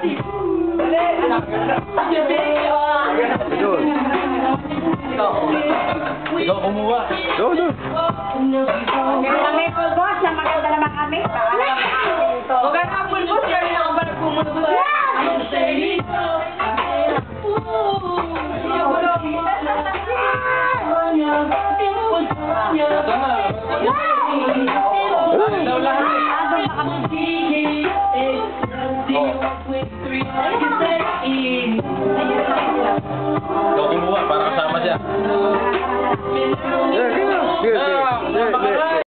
Ikaw kumuha. Go. Kami pulbos na maganda naman kami. Huwag ka na pulbos, kaya na ako ba nagpumulbos? Daw lahat. Ikaw kumuha para kasama siya. Yeah, go. Good.